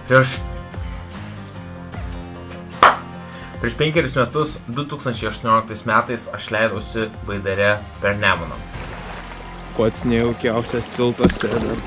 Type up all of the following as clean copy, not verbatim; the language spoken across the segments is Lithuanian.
Prieš 5 metus, 2018 metais, aš leidausi Baidare per Nemuną. Pats nejaukiausias tiltuose dar.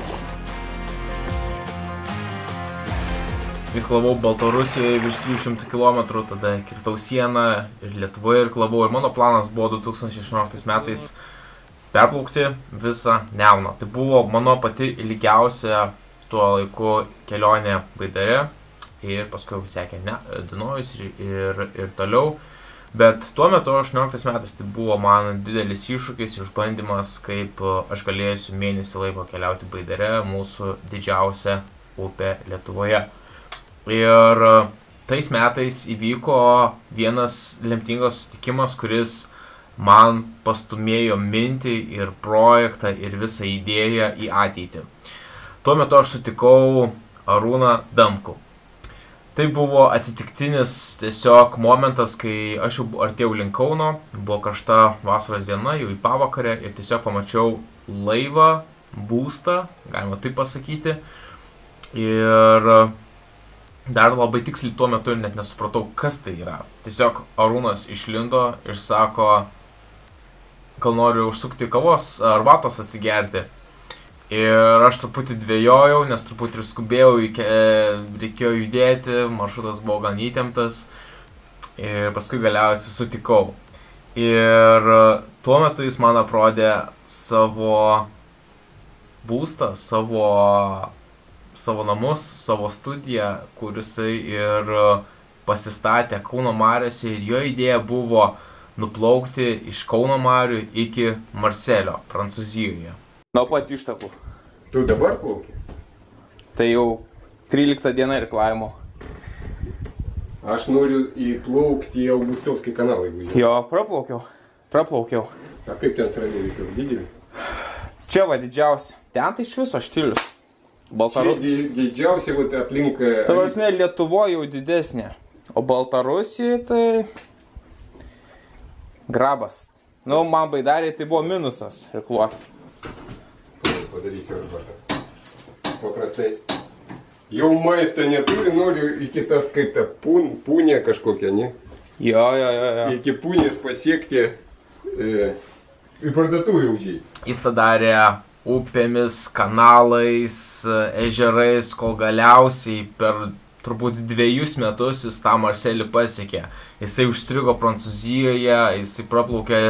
Irklavau Baltarusijoje virš 300 km, tada kirtau sieną ir Lietuvoje irklavau. Ir mano planas buvo 2018 metais perplaukti visą Nemuną. Tai buvo mano pati ilgiausia tuo laiku kelionė Baidare. Ir paskui sekė Dunojus ir toliau. Bet tuo metu, 18 metais, tai buvo man didelis iššūkis, išbandymas, kaip aš galėsiu mėnesį laiko keliauti Baidare, mūsų didžiausia upė Lietuvoje. Ir tais metais įvyko vienas lemtingas susitikimas, kuris man pastumėjo mintį ir projektą ir visą idėją į ateitį. Tuo metu aš sutikau Arūną Damkų. Tai buvo atsitiktinis tiesiog momentas, kai aš jau artėjau link Kauno, buvo karšta vasaros diena, jau į pavakarę ir tiesiog pamačiau laivą, būstą, galima taip pasakyti. Ir dar labai tiksliai tuo metu net nesupratau, kas tai yra. Tiesiog Arūnas išlindo ir sako, gal noriu užsukti kavos ar arbatos atsigerti. Ir aš truputį dvejojau, nes truputį ir skubėjau, reikėjo judėti, maršrutas buvo gan įtemptas ir paskui galiausiai sutikau. Ir tuo metu jis man aprodė savo būstą, savo namus, savo studiją, kur jisai ir pasistatė Kauno mariose ir jo idėja buvo nuplaukti iš Kauno marių iki Marselio, Prancūzijoje. Nuo pat ištakų. Tu dabar plauki? Tai jau 13 diena irklavimo. Aš noriu įplaukti į Augustovskį kanalą, jeigu žinai. Jo, praplaukiau. A kaip ten sraniai visur didelį? Čia va didžiausia. Ten tai iš viso štilius. Čia didžiausia aplink... Ta prasme, Lietuvoje jau didesnė. O Baltarusijoje tai... grabas. Nu, man Baidarėje tai buvo minusas irkluoti. Padarysiu arbatą. Paprastai. Jau maisto neturi, noriu iki tas kaip ta pūnė kažkokia, ne? Jo. Iki pūnės pasiekti į parduotuvę užėjti. Jis tą darė upėmis, kanalais, ežerais, kol galiausiai per turbūt 2 metus jis tą Marselį pasiekė. Jisai užstrigo Prancūzijoje, jisai praplaukė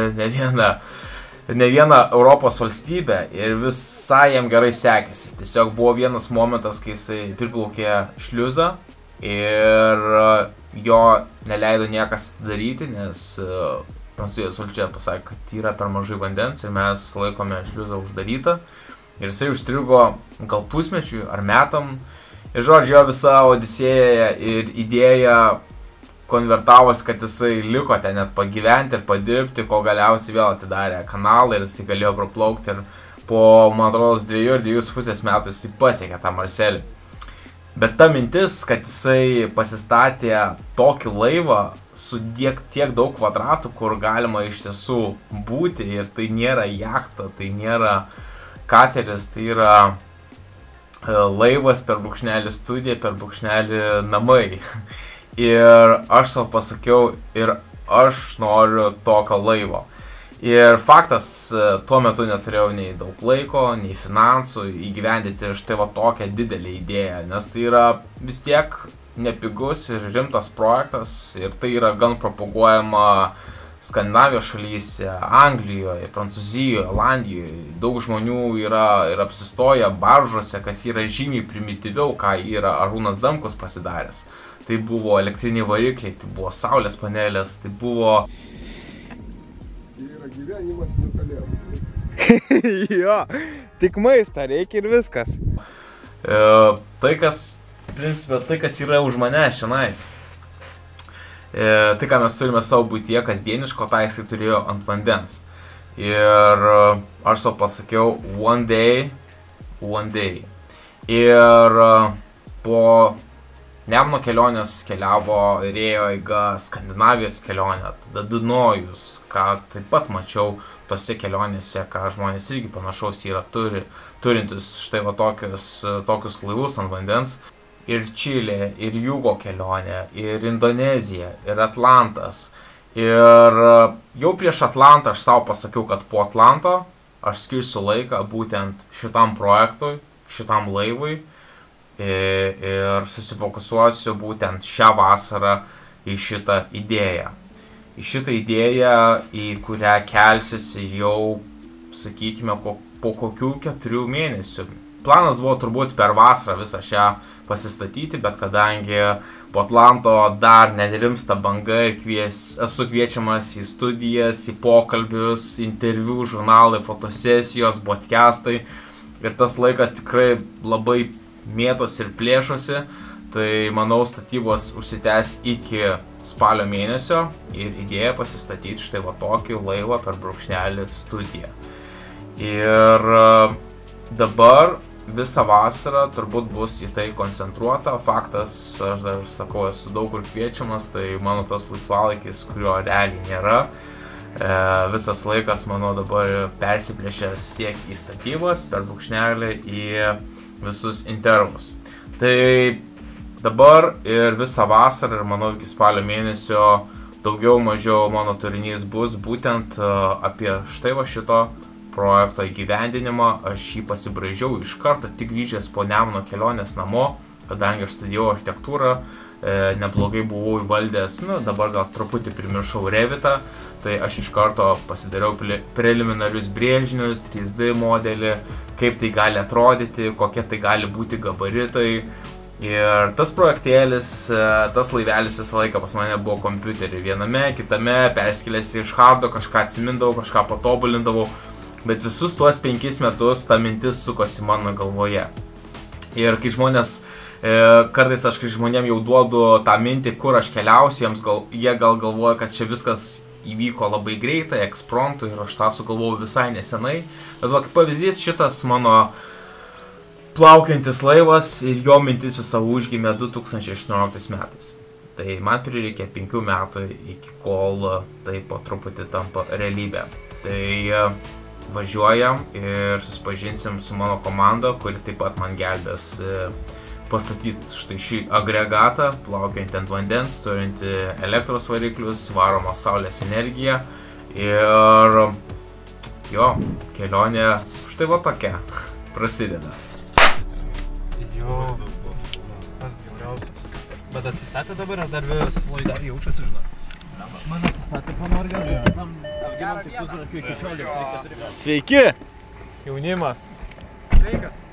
ne vieną Europos valstybę ir visai jam gerai sekėsi. Tiesiog buvo vienas momentas, kai jisai priplaukė šliuzą ir jo neleido niekas atidaryti, nes Prancūzijos valdžia pasakė, kad yra per mažai vandens ir mes laikome šliuzą uždarytą. Ir jisai užstrigo gal pusmečiui ar metam. Ir žodžiu, jo visa odisėja ir idėja konvertavosi, kad jisai liko ten net pagyventi ir padirbti, kol galiausiai vėl atidarė kanalą ir jisai galėjo praplaukti ir po, man atrodo, 2 ir 2,5 metų jisai pasiekė tą Marselį. Bet ta mintis, kad jisai pasistatė tokį laivą su tiek daug kvadratų, kur galima iš tiesų būti ir tai nėra jachta, tai nėra kateris, tai yra laivas per brūkšnelį studija, per brūkšnelį namai. Ir aš savo pasakiau, ir aš noriu tokio laivo. Ir faktas, tuo metu neturėjau nei daug laiko, nei finansų įgyvendinti štai va tokią didelę idėją, nes tai yra vis tiek nepigus ir rimtas projektas ir tai yra gan propaguojama Skandinavijos šalyse, Anglijoje, Prancūzijoje, Olandijoje. Daug žmonių yra ir apsistoję baržose, kas yra žymiai primityviau, ką yra Arūnas Damkus pasidaręs. Tai buvo elektriniai varikliai, tai buvo saulės panelės, tai buvo... Tai yra gyvenimas nukalėjom. Jo, tik maistą reikia ir viskas. Tai, kas yra už mane šiandien. Tai, ką mes turime savo būtyje kasdieniško, tai jisai turėjo ant vandens. Ir aš savo pasakiau, one day. Ir po Nemuno kelionės keliavo ir ėjo eiga Skandinavijos kelionė, tada Dunojus, ką taip pat mačiau tose kelionėse, ką žmonės irgi panašaus yra turintis štai va tokius laivus ant vandens. ir Čilė, ir Jugo kelionė, ir Indonezija, ir Atlantas. Ir jau prieš Atlantą aš savo pasakiau, kad po Atlanto aš skirsiu laiką būtent šitam projektui, šitam laivui ir susifokusuosiu būtent šią vasarą į šitą idėją. Į šitą idėją, į kurią kelsiuosi jau, sakykime, po kokių 4 mėnesių. Planas buvo turbūt per vasarą visą šią pasistatyti, bet kadangi po Atlanto dar nerimsta banga ir esu kviečiamas į studijas, į pokalbius, interviu, žurnalai, fotosesijos, podcastai ir tas laikas tikrai labai mėtosi ir plėšosi, tai manau statybos užsitęs iki spalio mėnesio ir idėja pasistatyti štai va tokį laivą per brūkšnelį studiją. Ir dabar visą vasarą turbūt bus į tai koncentruota. Faktas, aš dar sakau, esu daug kur kviečiamas, tai mano tas laisvalaikis, kurio realiai nėra. Visas laikas, manau, dabar persiplėšęs tiek į statybas, per brūkšnelį, į visus intervus. Tai dabar ir visą vasarą, ir manau, iki spalio mėnesio daugiau mažiau mano turinys bus būtent apie štai va šito projekto įgyvendinimą. Aš jį pasibraižiau iš karto, tik grįžęs po Nemuno kelionės namo, kadangi aš studijavau architektūrą, neblogai buvau įvaldęs, dabar gal truputį primiršau Revitą, tai aš iš karto pasidariau preliminarius brėžinius, 3D modelį, kaip tai gali atrodyti, kokie tai gali būti gabaritai. Ir tas projektėlis, tas laivelis visą laiką pas mane buvo kompiuterį. Viename, kitame, perskėlėsi iš hardo, kažką atsimindavau, kažką patobulindavau. Bet visus tuos 5 metus ta mintis sukosi mano galvoje. Ir kai žmonės, kartais aš kai žmonėm jau duodu tą mintį, kur aš keliausiu, jie gal galvoja, kad čia viskas įvyko labai greitai, ekspromtu, ir aš tą sugalvojau visai nesenai. Bet va, kaip pavyzdys, šitas mano plaukiantis laivas ir jo mintis visą užgimė 2018 metais. Tai man prireikė 5 metų iki kol tai po truputį tampa realybė. Tai važiuojam ir susipažinsim su mano komanda, kuri taip pat man gelbės pastatyti štai šį agregatą, plaukiantį ant vandens, turintį elektros variklius, varomą saulės energiją. Ir jo, kelionė štai va tokia prasideda. Jo, tas bjauriausias. Bet atsistatė dabar, ar dar vis laidar jaučiasi, žinai? Man atsistatė panorgė, tam apginam tik pusrakių iki 16. Sveiki! Jaunimas. Sveikas.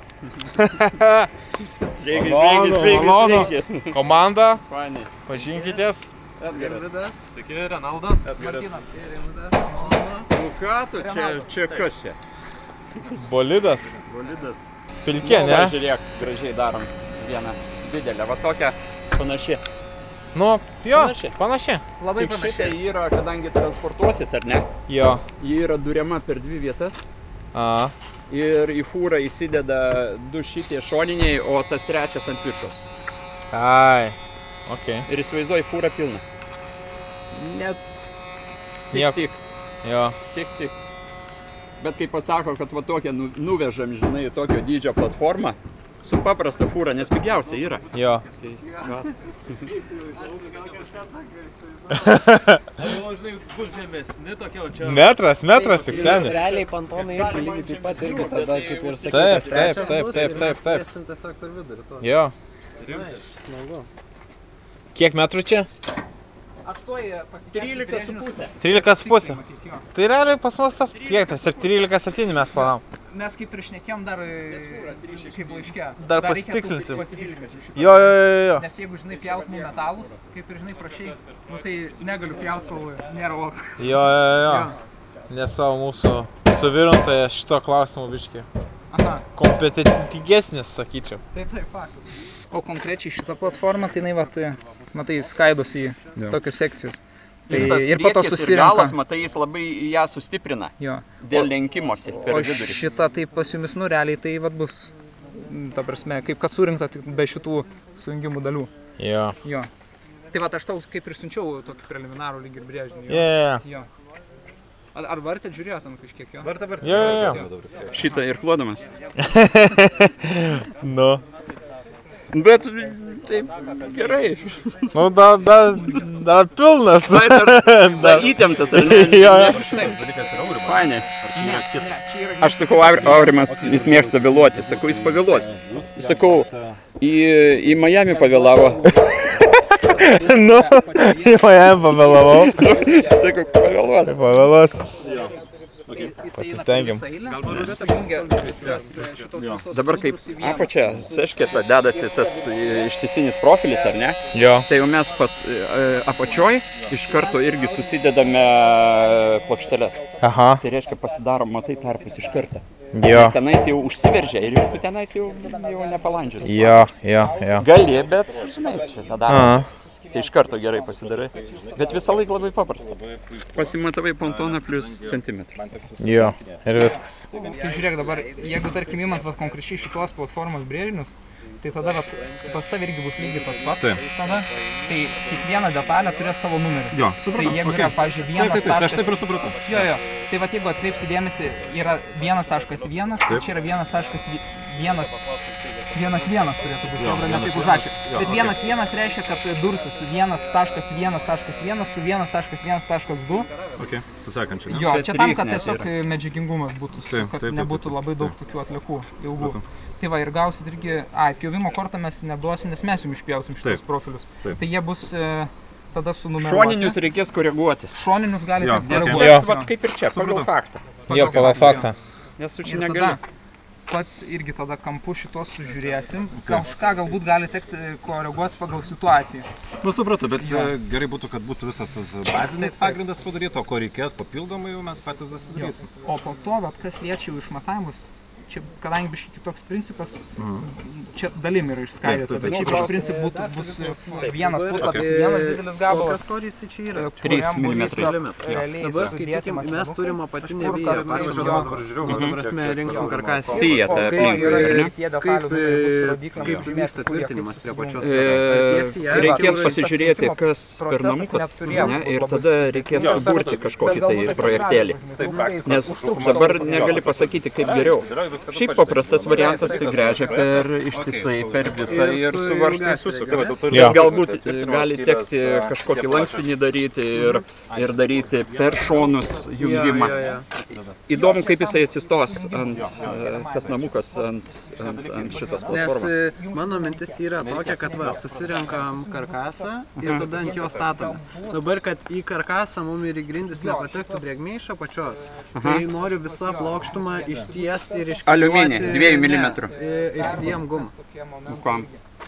Sveiki. Komanda, Fani. pažinkitės. Edgaras. Sveiki, Renaldas. Martynas. Nu ką tu, čia kas čia? Bolidas. Bolidas. Pilkė, Nu, ne? va, žiūrėk, gražiai darom vieną didelę, va tokią panaši. Nu, jo, Panaši. panaši. Labai Tik panašiai. šitai yra, kadangi transportuosis, ar ne? Jo. Ji yra duriama per 2 vietas A, ir į fūrą įsideda 2 šitie šoniniai, o tas 3 ant viršos. ai. Ok. Ir įsivaizduoji fūrą pilną. Net Nieko. Jo. tik. Bet kai pasako, kad va tokią nuvežam, žinai, tokio dydžio platformą, su paprasta fūra, nes pigiausia yra. Jo. Tai, va. O, žinai, bus žemesni tokie, o čia... Metras, juk seniai. Realiai pantonai irgi lygiai taip pat irgi tada, kaip ir Taip, sakytas, taip, trečias taip, bus taip, ir taip, mes taip. turėsim tiesiog per vidurį to. Jo. Ai, smagu. Kiek metrų čia? Aš tuoj pasikėsiu 13,5. 13,5. Tai realiai pas mus tas kiek, tas 13,7 mes planavom. Mes kaip ir šnekėjom dar kaip laiške. Dar reikia pasitikslinsim. pasitikslinsim šitą. Jo. Nes jeigu, žinai, pjaut mum metalus, kaip ir, žinai, prašai, nu tai negaliu pjaut, kol nėra oko. Jo. Nes savo mūsų suvirintoje šito klausimu biški Aha, kompetentingesnis, sakyčiau. taip, faktas. O konkrečiai šitą platformą, tai jinai, vat, matai, skaidosi į tokius sekcijus. Tai Ir tas ir po to priekis ir susirenka. galas, matai, jis labai ją sustiprina Jo. dėl lenkimosi per O vidurį. šitą tai pas jumis, nu, realiai tai vat bus, ta prasme, kaip kad surinkta tik be šitų sujungimų dalių. Jo. Jo. Tai vat aš tau kaip ir siunčiau tokį preliminarų lyg ir brėžinį. Jo. Jo. Ar vartėt žiūrėtum kažkiek jo? Vartą. Jo. Šitą ir klodamas. Nu. Bet taip gerai. Nu, dar pilnas. Dar įtemptas, ar ne? Jo. Fainai. Aš sakau, Aurimas, jis mėgsta vėluoti. Sakau, jis pavėluos. Sakau, į Miami pavėlavo. Nu, į Miami pavėlavau. Sakau, pavėluos. Pavėluos. Pasistengiam. Dabar kaip apačia, seškėta, dedasi tas ištisinis profilis, ar ne? Jo. Tai jau mes apačioj iš karto irgi susidedame plokšteles. Aha. Tai reiškia pasidarom, matai, tarpus iš karto. Jo. Nes tenais jau užsiveržia ir tu tenais jau nepalandžius. Jo. Gali, bet, žinai, čia tą darbą. Tai iš karto gerai pasidarai. Bet visą laiką labai paprasta. Pasimatavai pontoną plus centimetrą. Jo. Ir viskas. Tai žiūrėk dabar, jeigu tarkim imant konkrečiai šitos platformos brėžinius, tai tada pas tavį irgi bus lygiai tas pats. Tada, tai kiekviena detalė turės savo numerį. Jo, supratau. Tai jeigu yra, pavyzdžiui, vienas taškas... Aš taip ir supratau. Jo. Tai va, jeigu atkreipsi dėmesį, yra 1.1, tai čia yra 1.1 turėtų būti, ne taip užrašė. Bet 1.1 reiškia, kad dursis 1.1 su 1.1.2. Ok, su sekančiu. Jo, čia tam, kad tiesiog medžiagingumas būtų, kad nebūtų labai daug tokių atliekų ilgų. Tai va, ir gausit irgi, pjovimo kortą mes neduosim, nes mes jums išpjausim šitus profilius. Tai jie bus tada sunumeruoti. Šoninius reikės koreguotis. Šoninius galite koreguotis. Vat kaip ir čia, pagal faktą. Jo, pagal faktą. Nes su čia negali. Pats irgi tada kampu šitos sužiūrėsim. Kažką galbūt gali tekti koreguoti pagal situaciją. Nu, supratau, bet gerai būtų, kad būtų visas tas bazinis pagrindas padaryto, ko reikės papildomai, jau mes patys darysim. O po to, kas liečia jau išmatavimus, čia, kadangi biškai kitoks principas, čia dalim yra išskaidyta, bet šiaip iš principų bus vienas puslapis, vienas didelis gabalas. Kokias korijasi čia yra? 3 mm. Dabar skaitykim, mes turim apatinę vyją, prasme, rinksim karkasį. Sija, tai Kaip vyksta tvirtinimas prie pačios? Reikės pasižiūrėti, kas per namukas, ir tada reikės suburti kažkokį tai projektėlį. Nes dabar negali pasakyti, kaip geriau. Šiaip paprastas variantas tai gręžia ištisai per visą ir su varžtais susuka. Galbūt gali tekti kažkokį lankstinį daryti ir daryti per šonus jungimą. Įdomu, kaip jisai atsistos ant tas namukas ant šitos platformos. Nes mano mintis yra tokia, kad susirenkam karkasą ir tada ant jo statomės. Dabar, kad į karkasą mums ir į grindis nepatektų drėgmė iš apačios, tai noriu visą plokštumą ištiesti ir aliuminį, 2 mm. Išdėjom gumą. Kam?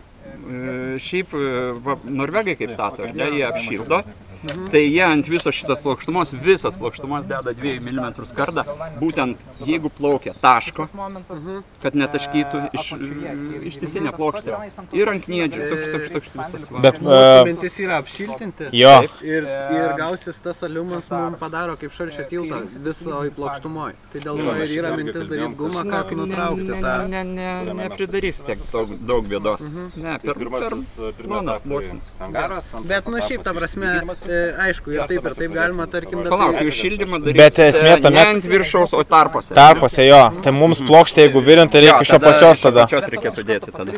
Šiaip norvegai kaip stato, jie apšildo, tai jie ant visos šitos plokštumos, deda 2 mm skardą, būtent jeigu plaukia taško, kad netaškytų ištisinę plokštę. Ir ant kniedžių, toks visas. Mūsų mintis yra apšiltinti ir gausis tas aliumas mums padaro kaip šalčio tiltą visoj plokštumoj. Tai dėl to ir yra mintis daryti gumą, kad nutraukti tą. Nepridarys tiek daug bėdos. Ne, pirmasis sluoksnis. Bet šiaip ta prasme, aišku, ir taip galima, tarkim, dabar... Palauk, jų šildymą darysite ne ant viršaus, o tarpose. Tarpose, jo. Tai mums plokštė, jeigu virint, tai reikia iš apačios tada. Iš apačios reikėtų dėti tada.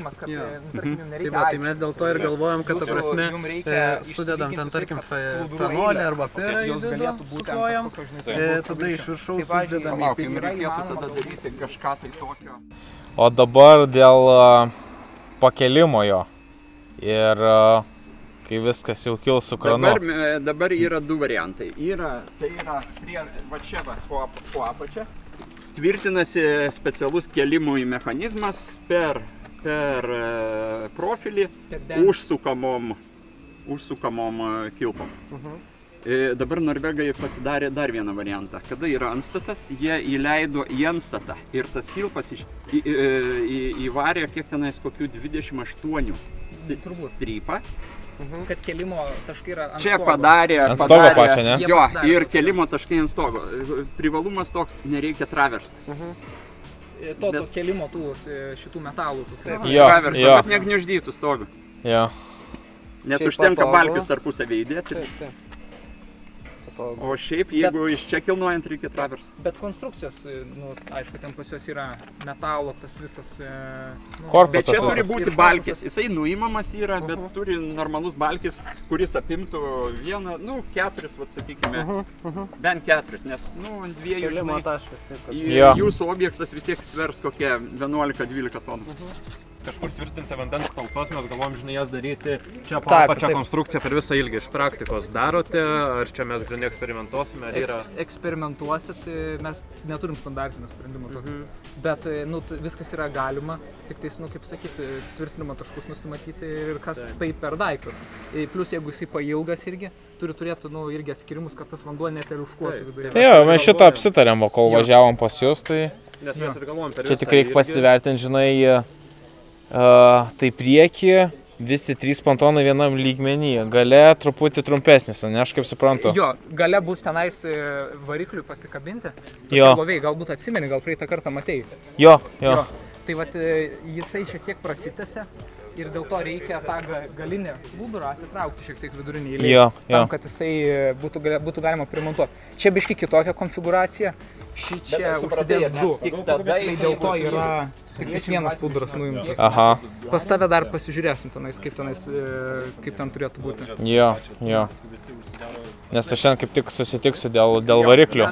Tai mes dėl to ir galvojam, kad, ta prasme, sudedam ten, tarkim, fenolį arba pirą į vidų, suklojam, tada iš viršaus uždedam į pirą. Reikėtų tada daryti kažką tai tokio. O dabar dėl pakelimo jo. Ir kai viskas jau kils su kranu. Dabar yra 2 variantai. Tai yra va čia po apačią. Tvirtinasi specialus kelimui mechanizmas per profilį užsukamom kilpom. Dabar norvegai pasidarė dar vieną variantą. Kada yra antstatas, jie įleido į antstatą ir tas kilpas įvarė kiek tenais kokių 28 strypą. Kad kelimo taškai yra ant stogo. Čia padarė ant stogo pačią, ne? Jo, ir kelimo taškai ant stogo. Privalumas toks, nereikia traversų. To kelimo šitų metalų. Traversų, kad negniuždytų stogo. Jo. Nes užtenka balkius tarpusavį įdėti. patogu. O šiaip, jeigu iš čia kilnuojant, reikia traversų. Bet konstrukcijos, nu, aišku, ten pas juos yra metalo, tas visas... Korpusas. Bet čia turi būti balkis. Jisai nuimamas yra, bet turi normalus balkis, kuris apimtų vieną, nu, 4, vat, sakykime, bent 4, nes, nu, ant 2, Kelimo taškas, taip, kad... Jūsų objektas vis tiek svers kokie 11-12 tonų. Kažkur tvirtinti vandens talpas, mes galvom, žinai, jas daryti čia pačią konstrukciją per visą ilgį. Iš praktikos darote, ar čia mes grinai eksperimentuosime, ar yra... Eksperimentuosit, mes neturim standartinio sprendimo tokio. Bet, nu, viskas yra galima, tik tais, nu, kaip sakyti, tvirtinimo taškus nusimatyti ir kas tai per daiktas. Plus, jeigu jisai pailgas irgi, turi turėti, nu, irgi atskirimus, kad tas vanduo neteliuškuotų viduje. Tai jo, mes šito apsitarėm, kol važiavom pas jūs, tai... Nes mes ir galvom per čia tik reikia pasivertinti, žinai, tai prieki visi 3 pontonai vienam lygmenį, gale truputį trumpesnis, ne, aš kaip suprantu. Jo, gale bus tenais varikliui pasikabinti, jo. Loviai, galbūt atsimeni, gal praeitą kartą matei. Jo. Tai vat jisai šiek tiek prasitęsia ir dėl to reikia tą galinę gudurą atitraukti šiek tiek vidurinį eilį, tam, kad jisai būtų galima primontuoti. Čia biški kitokia konfiguracija, ši čia užsidės 2, tai dėl to yra tik vienas plūduras nuimtas. Aha. Pas tave dar pasižiūrėsim tenais, kaip ten turėtų būti. Jo. Nes aš šiandien kaip tik susitiksiu dėl variklių.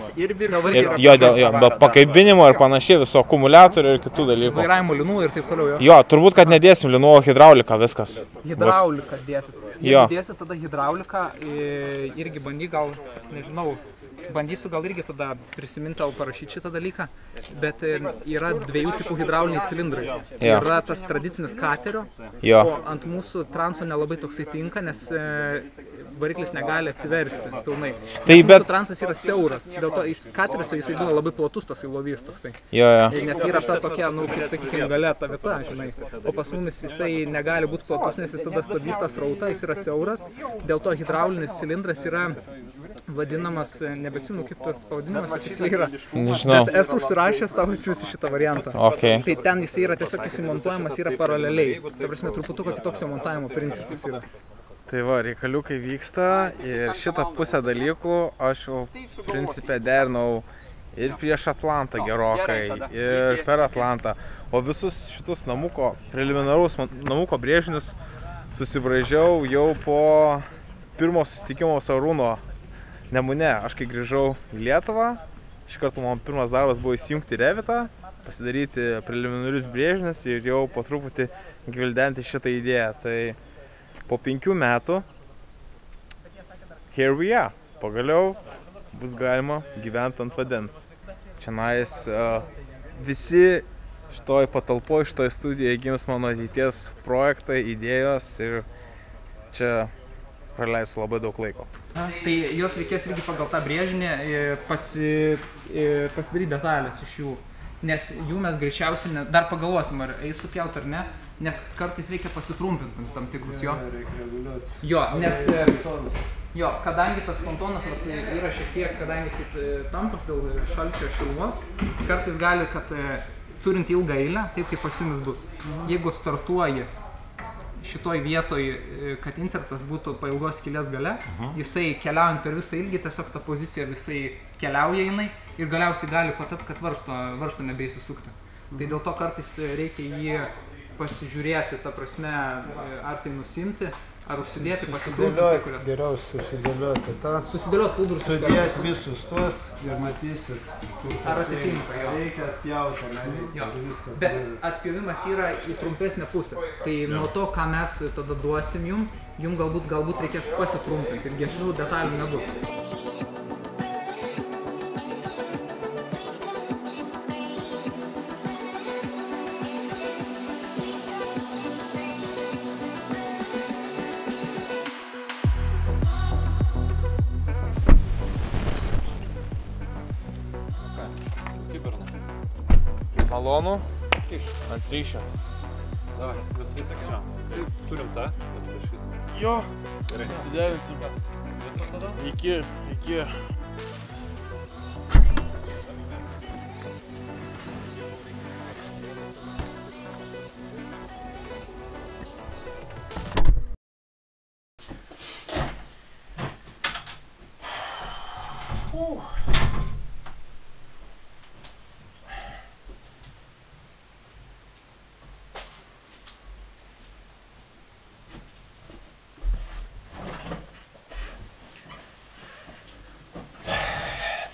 Dėl pakaibinimo ir panašiai, viso akumuliatorių ir kitų dalykų. Vairavimo linų ir taip toliau. Jo, turbūt, kad nedėsim linų, o hidrauliką viskas. Hidrauliką dėsit. Jeigu dėsit tada hidrauliką, irgi bandy gal, nežinau, bandysiu gal irgi tada prisiminti, parašyti šitą dalyką, bet yra 2 tipų hidrauliniai cilindrai. Yra tas tradicinis katerio, o ant mūsų transo nelabai toksai tinka, nes variklis negali atsiversti pilnai. Mūsų transas yra siauras, dėl to kateriuose jisai būna labai platus tas įlovys toksai. Nes yra ta tokia, nu, kaip sakykime, gale ta vieta, žinai. O pas mumis jisai negali būti platus, nes jis tada stabdys tą srautą, jis yra siauras. Dėl to hidraulinis cilindras yra vadinamas, nebeatsimenu kaip tas pavadinimas, tiksliai yra. Nežinau. Bet esu užsirašęs, tau atsiųsiu šitą variantą. Okay. Tai ten jisai yra tiesiog įsimontuojamas, yra paraleliai. Ta prasme, truputuko kitoks jo montavimo principas yra. Tai va, reikaliukai vyksta ir šitą pusę dalykų aš jau principė derinau ir prieš Atlantą gerokai, ir per Atlantą. O visus šitus preliminaraus namuko brėžinius susibraižiau jau po pirmo susitikimo Arūno Nemune. Aš kai grįžau į Lietuvą, iš karto mano pirmas darbas buvo įsijungti Revitą, pasidaryti preliminarius brėžinius ir jau po truputį gvildenti šitą idėją. Tai po 5 metų, here we are, pagaliau bus galima gyventi ant vandens. Čianais visi šitoj patalpoj, šitoj studijoje gims mano ateities projektai, idėjos ir čia praleisiu labai daug laiko. Tai jos reikės irgi pagal tą brėžinį pasidaryti detalės iš jų, nes jų mes greičiausiai dar pagalvosim, ar eis supjaut ar ne, nes kartais reikia pasitrumpinti tam tikrus jo. Jo, nes kadangi tas pontonas yra šiek tiek, kadangi jis tampas dėl šalčio šilumos, kartais gali, kad turint ilgą eilę, taip kaip pas jumis bus. Jeigu startuoji šitoj vietoj, kad insertas būtų pailgos skylės gale, jisai keliaujant per visą ilgį, tiesiog ta pozicija visai keliauja jinai ir galiausiai gali patapti, kad varžto nebeįsisukti. Tai dėl to kartais reikia jį pasižiūrėti, ta prasme, ar tai nusimti, ar užsidėti, pasitrumpinti. Geriau susidėlioti tą. Susidėlioti plūdurus. Sudėti visus tuos ir matysit, ar atitinka. Reikia atpjauti, viskas. Bet atpjovimas yra į trumpesnę pusę. Tai nuo to, ką mes tada duosim jum galbūt reikės pasitrumpinti ir geresnių detalių nebus. Malonu, ant ryšio. Davai, viskas čia. Turim tą, pasirašysim. Jo, gerai, įsiderinsim. Visus tada? Iki.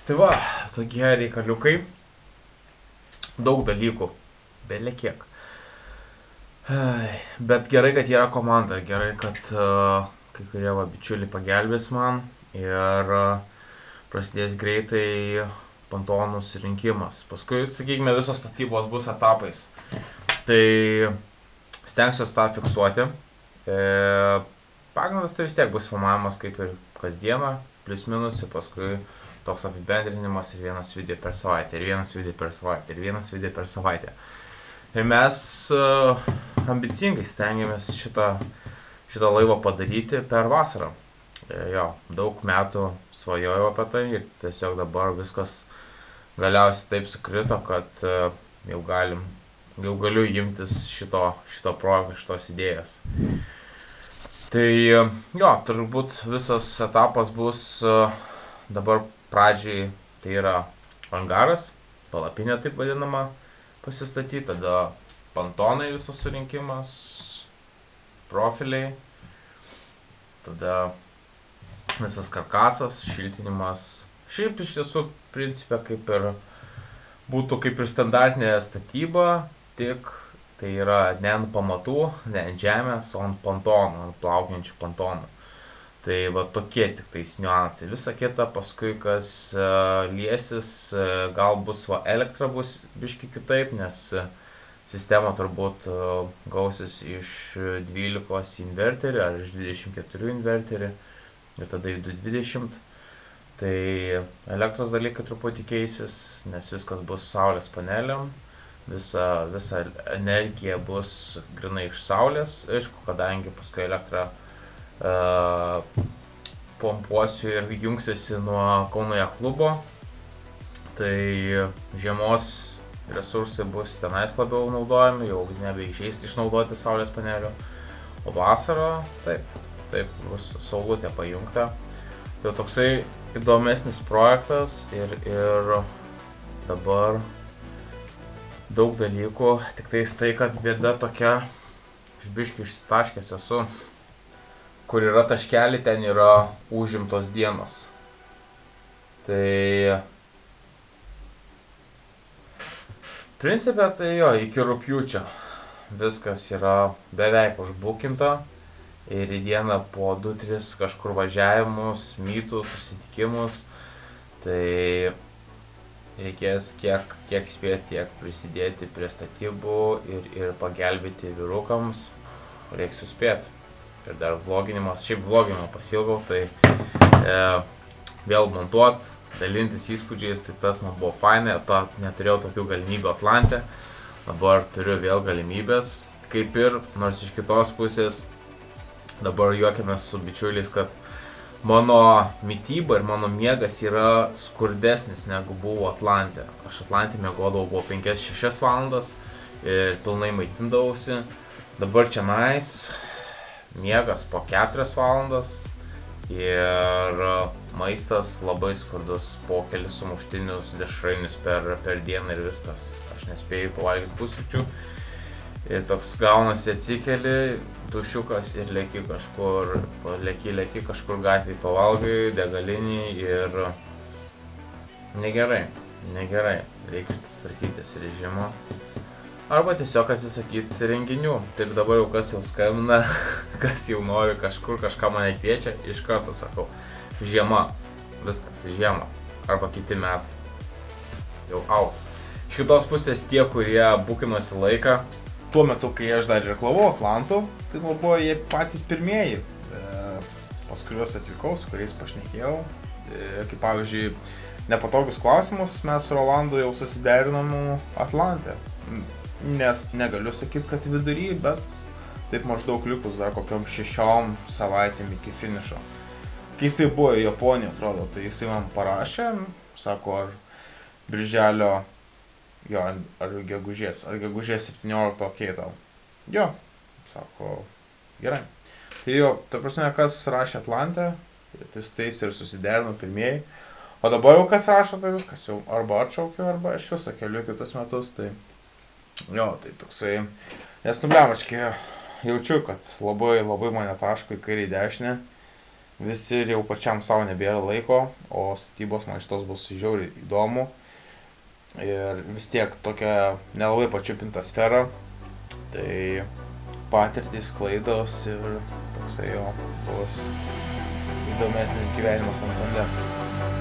Tai va, tokie reikaliukai. Daug dalykų. Belė kiek. Bet gerai, kad yra komanda. Gerai, kad kai kurie bičiuliai pagelbės man. Ir prasidės greitai pontonų surinkimas. Paskui, sakykime, visos statybos bus etapais. Tai stengsiuos tą fiksuoti. Pagrindas tai vis tiek bus filmavimas kaip ir kasdieną, plius minus, ir paskui toks apibendrinimas ir vienas video per savaitę, ir vienas video per savaitę, ir vienas video per savaitę. Ir mes ambicingai stengiamės šitą laivą padaryti per vasarą. Jo, daug metų svajojau apie tai ir tiesiog dabar viskas galiausiai taip sukrito, kad jau galiu imtis šito projekto, šitos idėjos. Tai jo, turbūt visas etapas bus dabar pradžiai, tai yra angaras, palapinė taip vadinama, pasistatyti, tada pontonai visas surinkimas, profiliai, tada visas karkasas, šiltinimas. Šiaip iš tiesų principė būtų kaip ir standartinė statyba, tik tai yra ne ant pamatų, ne ant žemės, o ant pontonų, ant plaukiančių pontonų. Tai va tokie tik tais niuansai. Visa kita paskui, kas liesis, gal bus elektra bus biški kitaip, nes sistema turbūt gausis iš 12 inverterį ar iš 24 inverterį ir tada į 220. Tai elektros dalykai truputį keisis, nes viskas bus saulės paneliam. Visa energija bus grinai iš saulės, aišku, kadangi paskui elektrą pompuosiu ir jungsiuosi nuo Kauno klubo, tai žiemos resursai bus tenais labiau naudojami, jau nebeišeis išnaudoti saulės panelių, o vasarą taip bus saulutė pajungta. Tai toksai įdomesnis projektas ir dabar daug dalykų, tik tai, kad bėda tokia, iš biškį išsitaškęs esu, kur yra taškeliai, ten yra užimtos dienos. Tai principė tai jo, iki rugpjūčio viskas yra beveik užbukinta ir į dieną po 2-3 kažkur važiavimus, mytus, susitikimus, tai reikės kiek spėti, tiek prisidėti prie statybų ir pagelbėti vyrukams, reiks suspėti. Ir dar vloginimas, šiaip vloginimą pasilgau, tai vėl montuot, dalintis įspūdžiais, tai tas man buvo fainai, neturėjau tokių galimybių Atlante, dabar turiu vėl galimybės, kaip ir, nors iš kitos pusės, dabar juokiamės su bičiuliais, kad mano mityba ir mano miegas yra skurdesnis negu buvo Atlante. Aš Atlante miegodavau buvo 5-6 valandas ir pilnai maitindavausi, dabar čia miegas po 4 valandas ir maistas labai skurdus, po kelis sumuštinius, dešrainius per dieną ir viskas. Aš nespėjau pavalgyti pusryčių ir toks gaunasi atsikeli, dušiukas ir leki kažkur gatvėj pavalgai, degalinį ir negerai, reikia tvarkytis režimo. Arba tiesiog atsisakyti renginių. Taip dabar jau kas jau skambina, kas jau nori kažkur, kažką mane kviečia, iš karto sakau, žiema, viskas, žiema, arba kiti metai. Jau out. Iš kitos pusės tie, kurie bukinosi laiką, tuo metu, kai aš dar irklavau Atlantų, tai buvo jie patys pirmieji, pas kuriuos atvykau, su kuriais pašnekėjau. Kaip pavyzdžiui, nepatogius klausimus mes su Rolandu jau susiderinom Atlante. Nes negaliu sakyti, kad vidury, bet taip maždaug likus dar kokiom 6 savaitėm iki finišo. Kai jisai buvo į Japoniją, atrodo, tai jisai man parašė, sako, ar birželio, jo, ar gegužės 17, okei tau. Jo, sako, gerai. Tai jo, ta prasme, kas rašė Atlante, tai tais ir susiderino pirmieji. O dabar jau kas rašo, tai viskas jau arba atšaukiu, arba aš jūsų keliu kitus metus, tai jo, tai toksai, nes nublemačkai jaučiu, kad labai mane taško į kairį dešinę visi ir jau pačiam savo nebėra laiko, o statybos man šitos bus žiauriai įdomu. Ir vis tiek tokia nelabai pačiupinta sfera, tai patirtys, klaidos ir toksai jo bus įdomesnis gyvenimas ant vandens.